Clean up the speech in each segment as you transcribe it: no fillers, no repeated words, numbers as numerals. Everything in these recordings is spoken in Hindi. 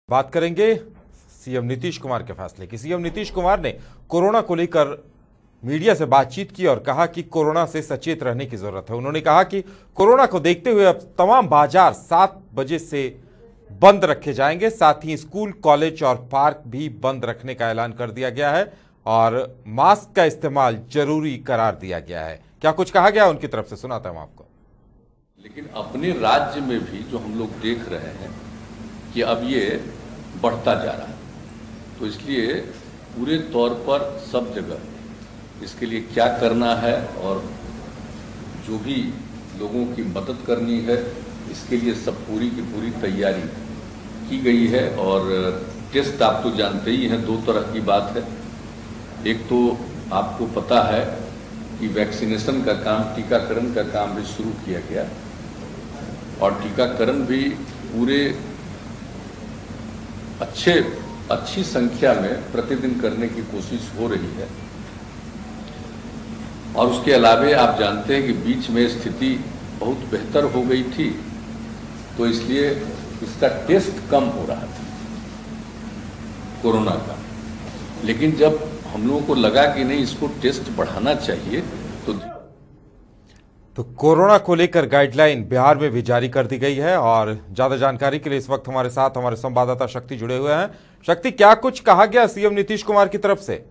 बात करेंगे सीएम नीतीश कुमार के फैसले की। सीएम नीतीश कुमार ने कोरोना को लेकर मीडिया से बातचीत की और कहा कि कोरोना से सचेत रहने की जरूरत है। उन्होंने कहा कि कोरोना को देखते हुए अब तमाम बाजार 7 बजे से बंद रखे जाएंगे। साथ ही स्कूल, कॉलेज और पार्क भी बंद रखने का ऐलान कर दिया गया है और मास्क का इस्तेमाल जरूरी करार दिया गया है। क्या कुछ कहा गया उनकी तरफ से, सुनाता हूं आपको। लेकिन अपने राज्य में भी जो हम लोग देख रहे हैं कि अब ये बढ़ता जा रहा है, तो इसलिए पूरे तौर पर सब जगह इसके लिए क्या करना है और जो भी लोगों की मदद करनी है, इसके लिए सब पूरी की पूरी तैयारी की गई है। और टेस्ट आप तो जानते ही हैं, 2 तरह की बात है। एक तो आपको पता है कि वैक्सीनेशन का काम, टीकाकरण का काम भी शुरू किया गया और टीकाकरण भी पूरे अच्छी संख्या में प्रतिदिन करने की कोशिश हो रही है। और उसके अलावे आप जानते हैं कि बीच में स्थिति बहुत बेहतर हो गई थी, तो इसलिए इसका टेस्ट कम हो रहा था कोरोना का। लेकिन जब हम लोगों को लगा कि नहीं, इसको टेस्ट बढ़ाना चाहिए, तो कोरोना को लेकर गाइडलाइन बिहार में भी जारी कर दी गई है। और ज्यादा जानकारी के लिए इस वक्त हमारे साथ हमारे संवाददाता शक्ति जुड़े हुए हैं। शक्ति, क्या कुछ कहा गया सीएम नीतीश कुमार की तरफ से?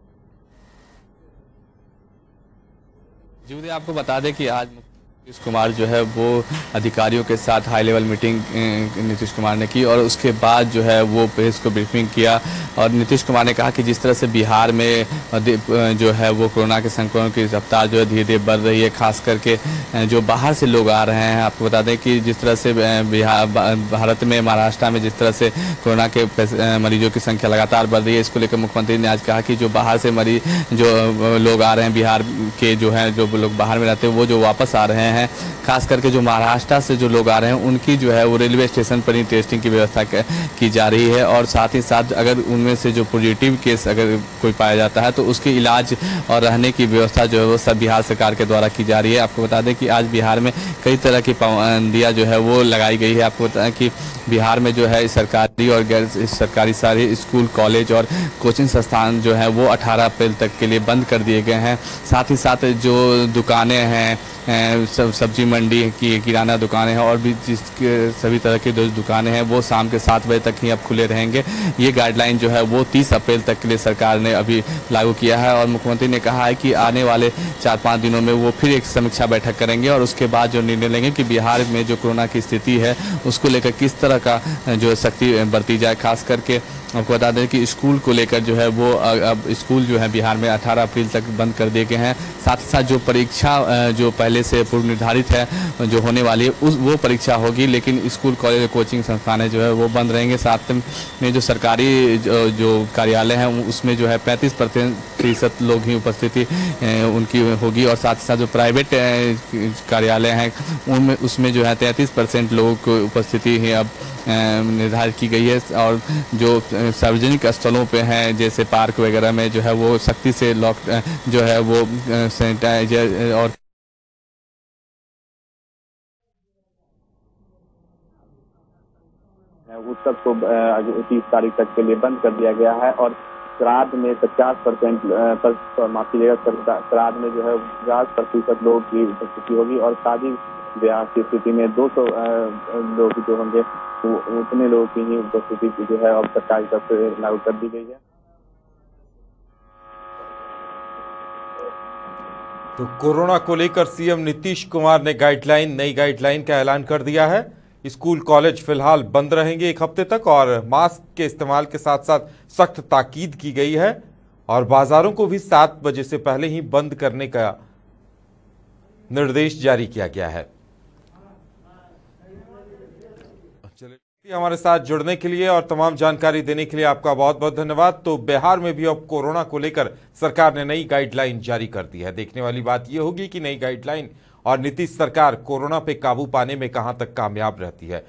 जी, आपको बता दें कि आज नीतीश कुमार जो है वो अधिकारियों के साथ high level meeting Nitish Kumar ने की और उसके बाद जो है वो प्रेस को ब्रीफिंग किया। और नीतीश कुमार ने कहा कि जिस तरह से बिहार में जो है वो कोरोना के संक्रमण की रफ्तार जो है धीरे धीरे बढ़ रही है, खास करके जो बाहर से लोग आ रहे हैं। आपको बता दें कि जिस तरह से भारत में, महाराष्ट्र में जिस तरह से कोरोना के मरीजों की संख्या लगातार बढ़ रही है, इसको लेकर मुख्यमंत्री ने आज कहा कि जो बाहर से मरीज जो लोग आ रहे हैं, बिहार के जो है जो लोग बाहर में रहते हैं, वो जो वापस आ रहे हैं, खास करके जो महाराष्ट्र से जो लोग आ रहे हैं, उनकी जो है वो रेलवे स्टेशन पर ही टेस्टिंग की व्यवस्था की जा रही है। और साथ ही साथ अगर उनमें से जो पॉजिटिव केस अगर कोई पाया जाता है, तो उसके इलाज और रहने की व्यवस्था जो है वो सब बिहार सरकार के द्वारा की जा रही है। आपको बता दें कि आज बिहार में कई तरह की पाबंदियां जो है वो लगाई गई है। आपको बताएं कि बिहार में जो है सरकारी और गैर सरकारी सारे स्कूल, कॉलेज और कोचिंग संस्थान जो है वो 18 अप्रैल तक के लिए बंद कर दिए गए हैं। साथ ही साथ जो दुकानें हैं, सब्जी मंडी की, किराना दुकानें हैं और भी सभी तरह की जो दुकानें हैं, वो शाम के 7 बजे तक ही अब खुले रहेंगे। ये गाइडलाइन जो है वो 30 अप्रैल तक के लिए सरकार ने अभी लागू किया है। और मुख्यमंत्री ने कहा है कि आने वाले 4-5 दिनों में वो फिर एक समीक्षा बैठक करेंगे और उसके बाद जो निर्णय लेंगे कि बिहार में जो कोरोना की स्थिति है उसको लेकर किस तरह का जो सख्ती बरती जाए। खास करके आपको बता दें कि स्कूल को लेकर जो है वो अब स्कूल जो है बिहार में 18 अप्रैल तक बंद कर दिए गए हैं। साथ ही साथ जो परीक्षा जो पहले से पूर्व निर्धारित है जो होने वाली है वो परीक्षा होगी, लेकिन स्कूल, कॉलेज, कोचिंग संस्थान जो है वो बंद रहेंगे। साथ में जो सरकारी जो कार्यालय हैं उसमें जो है 35% लोग ही उपस्थिति उनकी होगी। और साथ ही साथ जो प्राइवेट कार्यालय हैं उनमें उसमें जो है 33% लोगों की उपस्थिति ही अब निर्धारित की गई है। और जो सार्वजनिक स्थलों पे हैं जैसे पार्क वगैरह में जो है वो सख्ती से लॉक जो है वो सैनिटाइजर और उत्सव को 30 तारीख तक के लिए बंद कर दिया गया है। और श्राद्ध में 50% श्राद्ध में जो है 50% लोगों की उपस्थिति होगी और शादी ब्याह की स्थिति में 200 लोग जो होंगे, उतने लोगों की ही उपस्थिति जो है अब सरकार की तरफ से लागू कर दी गई है। तो कोरोना को लेकर सीएम नीतीश कुमार ने नई गाइडलाइन का ऐलान कर दिया है। स्कूल, कॉलेज फिलहाल बंद रहेंगे 1 हफ्ते तक और मास्क के इस्तेमाल के साथ साथ सख्त ताकीद की गई है और बाजारों को भी 7 बजे से पहले ही बंद करने का निर्देश जारी किया गया है। चलिए, हमारे साथ जुड़ने के लिए और तमाम जानकारी देने के लिए आपका बहुत बहुत धन्यवाद। तो बिहार में भी अब कोरोना को लेकर सरकार ने नई गाइडलाइन जारी कर दी है। देखने वाली बात यह होगी कि नई गाइडलाइन और नीतीश सरकार कोरोना पे काबू पाने में कहां तक कामयाब रहती है।